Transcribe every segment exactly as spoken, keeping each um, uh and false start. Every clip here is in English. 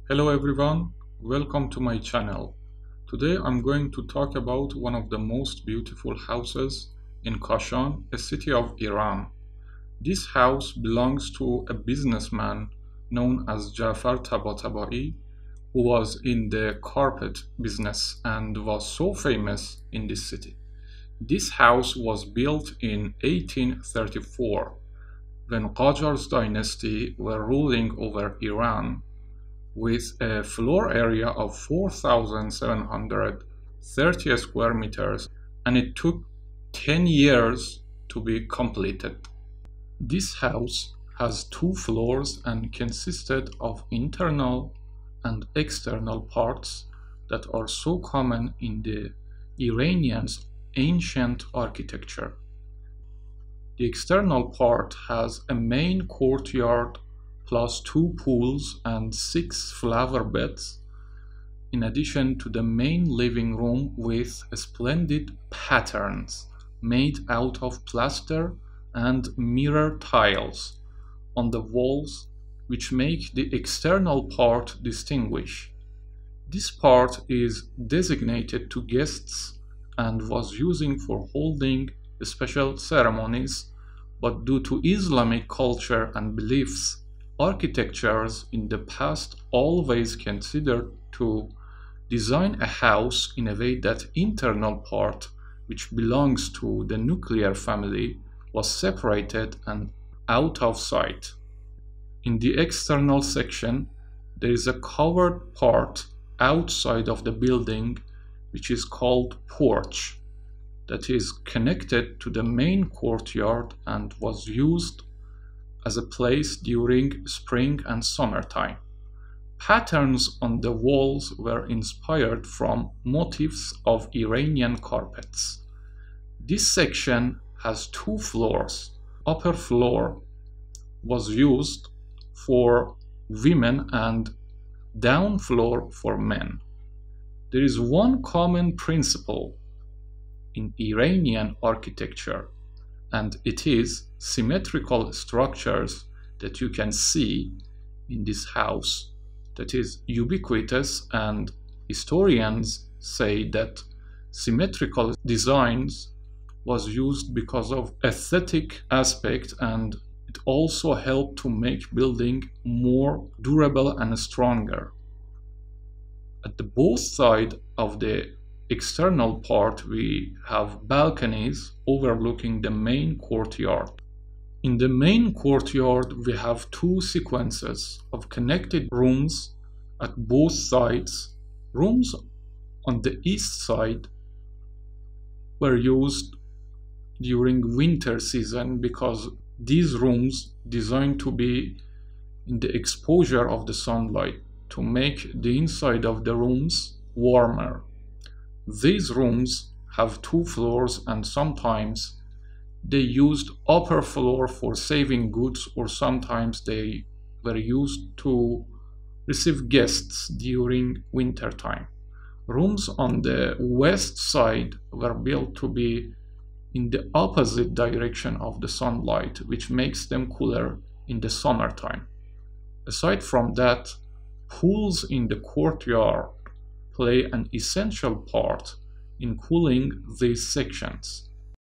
Hello everyone, welcome to my channel. Today I'm going to talk about one of the most beautiful houses in Kashan, a city of Iran. This house belongs to a businessman known as Jafar Tabatabai, who was in the carpet business and was so famous in this city. This house was built in eighteen thirty-four when Qajar's dynasty were ruling over Iran with a floor area of four thousand seven hundred thirty square meters, and it took ten years to be completed. This house has two floors and consisted of internal and external parts that are so common in the Iranians' ancient architecture. The external part has a main courtyard plus two pools and six flower beds, in addition to the main living room with splendid patterns made out of plaster and mirror tiles on the walls, which make the external part distinguish. This part is designated to guests and was used for holding special ceremonies, but due to Islamic culture and beliefs, architectures in the past always considered to design a house in a way that internal part, which belongs to the nuclear family, was separated and out of sight. In the external section, there is a covered part outside of the building which is called porch, that is connected to the main courtyard and was used as a place during spring and summertime. Patterns on the walls were inspired from motifs of Iranian carpets. This section has two floors. Upper floor was used for women and down floor for men. There is one common principle in Iranian architecture, and it is symmetrical structures that you can see in this house that is ubiquitous, and historians say that symmetrical designs was used because of aesthetic aspect, and it also helped to make building more durable and stronger. At the both sides of the external part we have balconies overlooking the main courtyard. In the main courtyard we have two sequences of connected rooms at both sides. Rooms on the east side were used during winter season because these rooms designed to be in the exposure of the sunlight to make the inside of the rooms warmer. These rooms have two floors, and sometimes they used upper floor for saving goods, or sometimes they were used to receive guests during winter time. Rooms on the west side were built to be in the opposite direction of the sunlight, which makes them cooler in the summertime. Aside from that, pools in the courtyard play an essential part in cooling these sections.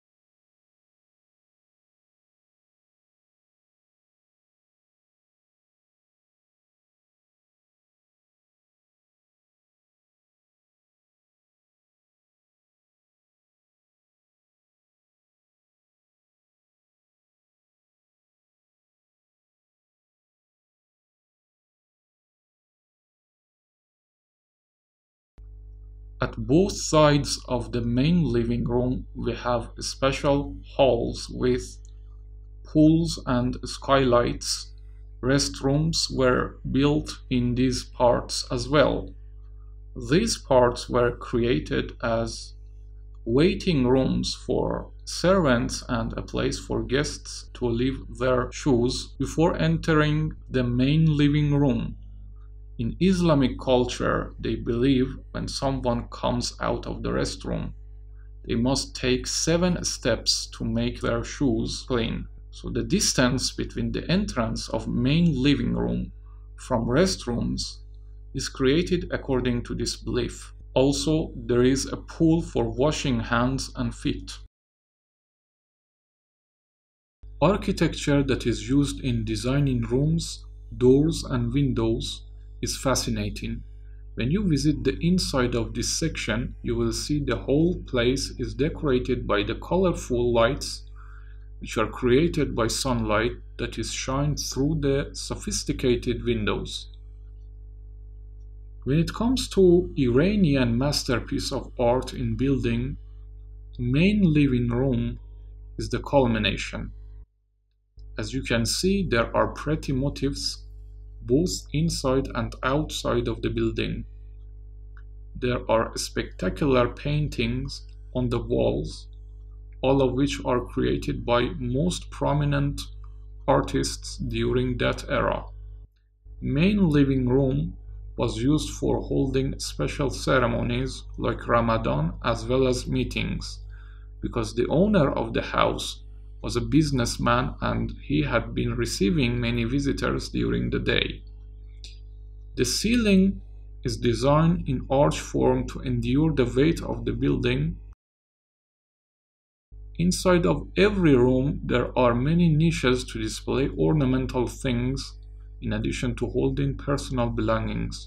At both sides of the main living room we have special halls with pools and skylights. Restrooms were built in these parts as well. These parts were created as waiting rooms for servants and a place for guests to leave their shoes before entering the main living room. In Islamic culture, they believe when someone comes out of the restroom, they must take seven steps to make their shoes clean. So the distance between the entrance of main living room from restrooms is created according to this belief. Also, there is a pool for washing hands and feet. Architecture that is used in designing rooms, doors, and windows is fascinating. When you visit the inside of this section, you will see the whole place is decorated by the colorful lights which are created by sunlight that is shined through the sophisticated windows. When it comes to Iranian masterpiece of art in building, main living room is the culmination. As you can see, there are pretty motifs both inside and outside of the building. There are spectacular paintings on the walls, all of which are created by most prominent artists during that era. Main living room was used for holding special ceremonies like Ramadan as well as meetings, because the owner of the house was a businessman and he had been receiving many visitors during the day. The ceiling is designed in arch form to endure the weight of the building. Inside of every room there are many niches to display ornamental things in addition to holding personal belongings.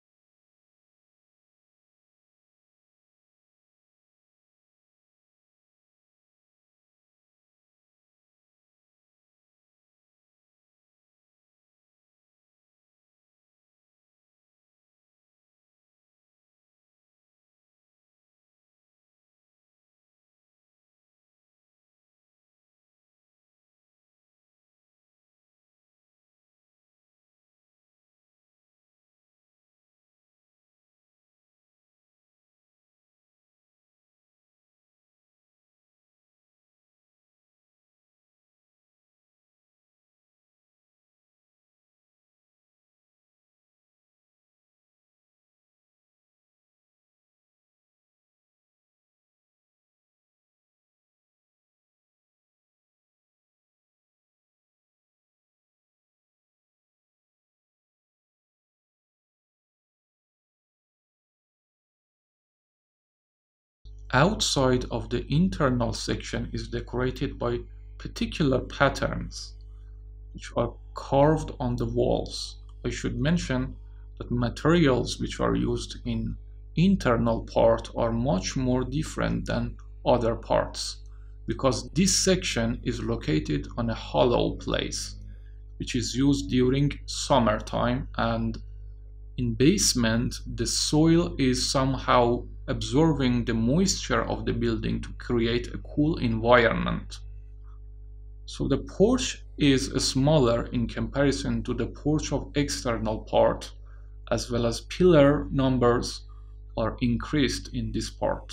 Outside of the internal section is decorated by particular patterns which are carved on the walls. I should mention that materials which are used in internal part are much more different than other parts, because this section is located on a hollow place which is used during summertime, and in basement the soil is somehow absorbing the moisture of the building to create a cool environment. So the porch is smaller in comparison to the porch of external part, as well as pillar numbers are increased in this part.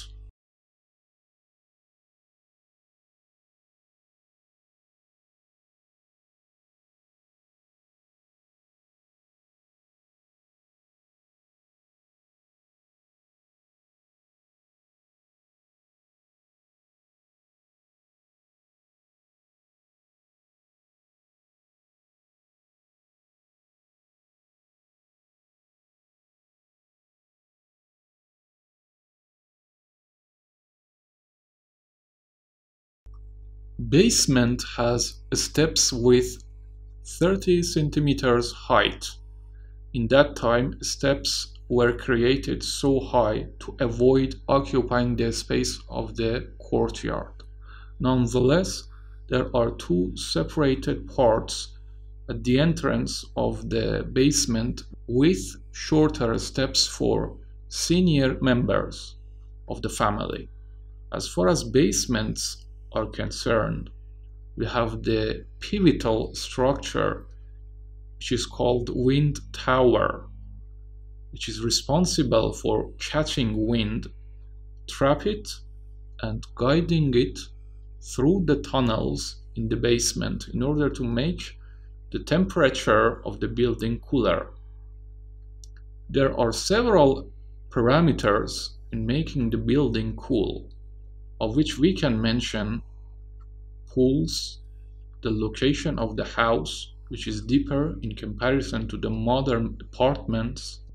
Basement has steps with thirty centimeters height. In that time, steps were created so high to avoid occupying the space of the courtyard. Nonetheless, there are two separated parts at the entrance of the basement with shorter steps for senior members of the family. As far as basements are concerned, we have the pivotal structure which is called wind tower, which is responsible for catching wind, trap it, and guiding it through the tunnels in the basement in order to make the temperature of the building cooler. There are several parameters in making the building cool, of which we can mention pools, the location of the house, which is deeper in comparison to the modern apartments,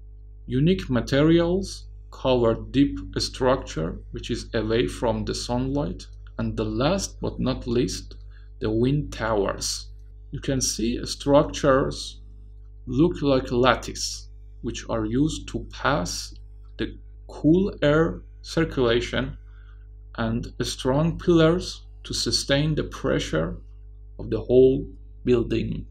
Unique materials cover deep structure which is away from the sunlight, and the last but not least, the wind towers. You can see structures look like lattice, which are used to pass the cool air circulation, and strong pillars to sustain the pressure of the whole building.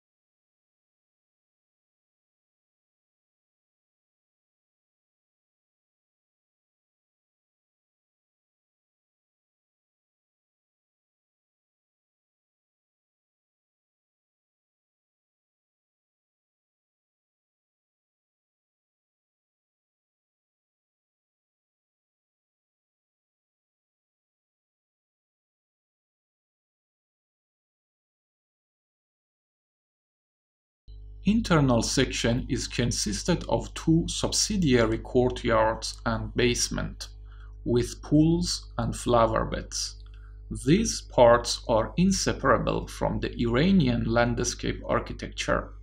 Internal section is consisted of two subsidiary courtyards and basement, with pools and flower beds. These parts are inseparable from the Iranian landscape architecture.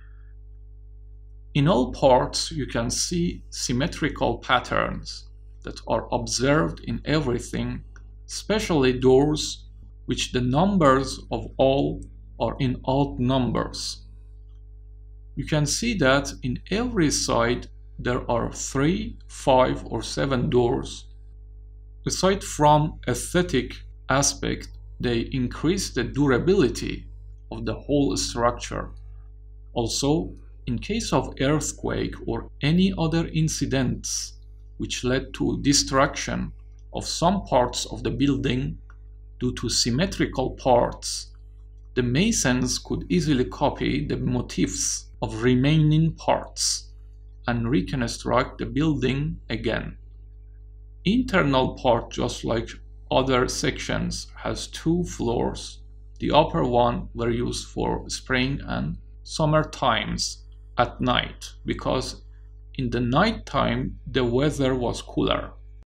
In all parts, you can see symmetrical patterns that are observed in everything, especially doors, which the numbers of all are in odd numbers. You can see that in every side there are three, five, or seven doors. Aside from aesthetic aspect, they increase the durability of the whole structure. Also, in case of earthquake or any other incidents which led to destruction of some parts of the building due to symmetrical parts, the masons could easily copy the motifs of remaining parts and reconstruct the building again. Internal part, just like other sections, has two floors. The upper one were used for spring and summer times at night, because in the night time the weather was cooler.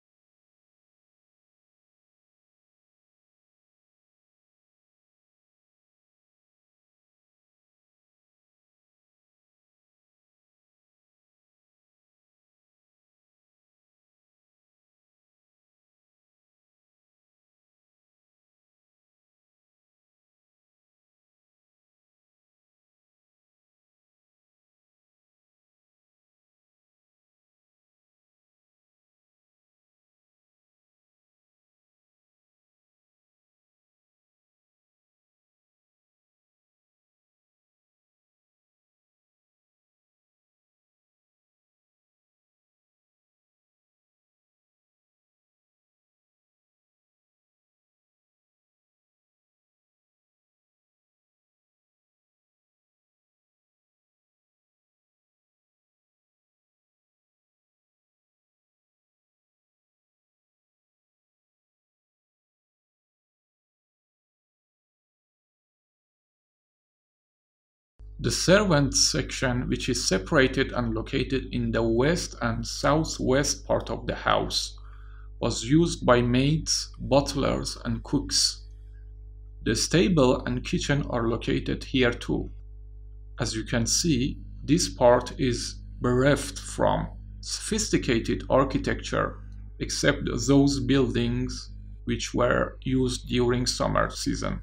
The servants section, which is separated and located in the west and southwest part of the house, was used by maids, butlers, and cooks. The stable and kitchen are located here too. As you can see, this part is bereft from sophisticated architecture, except those buildings which were used during summer season.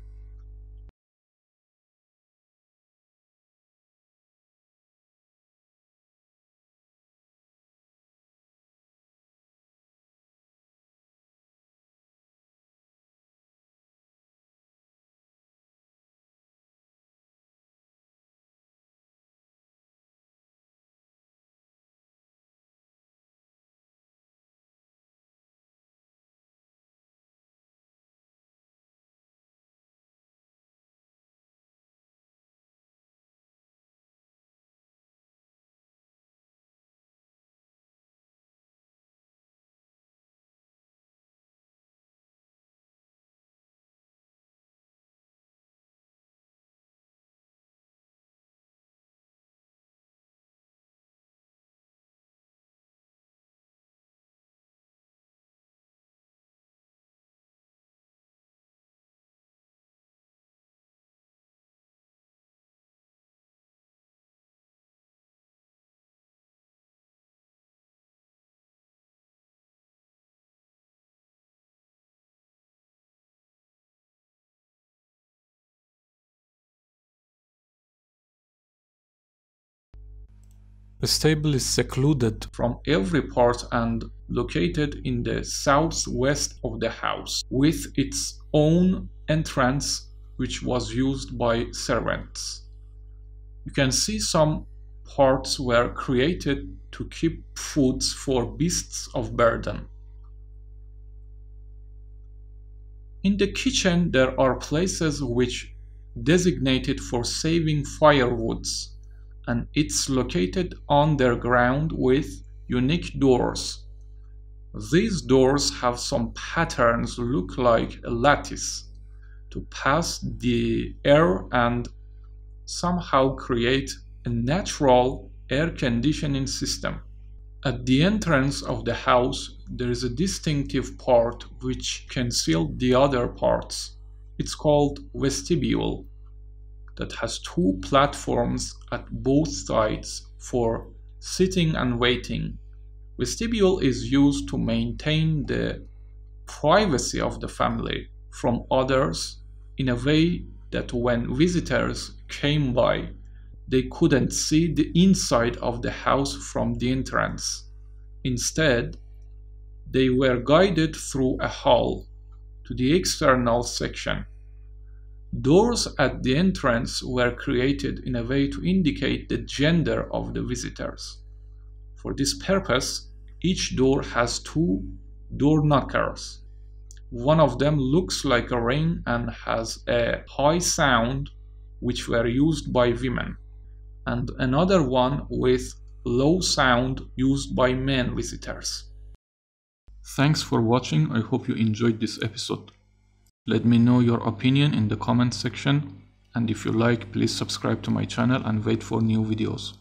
The stable is secluded from every part and located in the southwest of the house, with its own entrance, which was used by servants. You can see some parts were created to keep foods for beasts of burden. In the kitchen, there are places which designated for saving firewoods, and it's located underground with unique doors. These doors have some patterns look like a lattice to pass the air and somehow create a natural air conditioning system. At the entrance of the house, there is a distinctive part which conceals the other parts. It's called vestibule, that has two platforms at both sides for sitting and waiting. Vestibule is used to maintain the privacy of the family from others in a way that when visitors came by, they couldn't see the inside of the house from the entrance. Instead, they were guided through a hall to the external section. Doors at the entrance were created in a way to indicate the gender of the visitors. For this purpose, each door has two door knockers. One of them looks like a ring and has a high sound, which were used by women, and another one with low sound used by men visitors. Thanks for watching. I hope you enjoyed this episode. Let me know your opinion in the comment section, and if you like, please subscribe to my channel and wait for new videos.